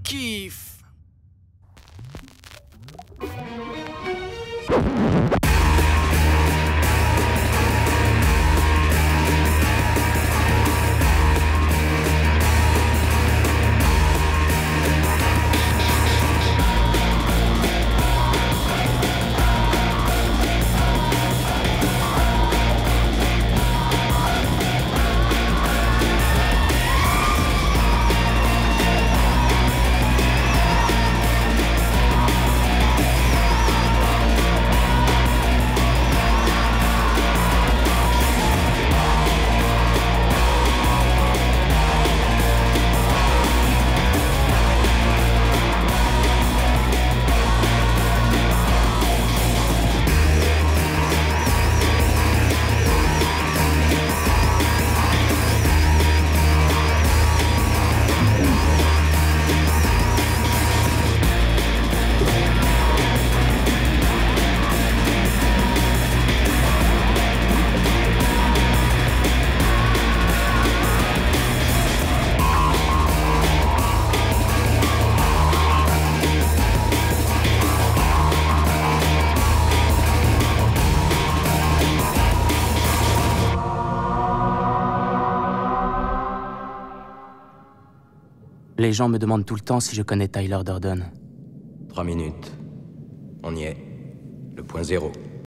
kiffe. Les gens me demandent tout le temps si je connais Tyler Durden. 3 minutes. On y est. Le point zéro.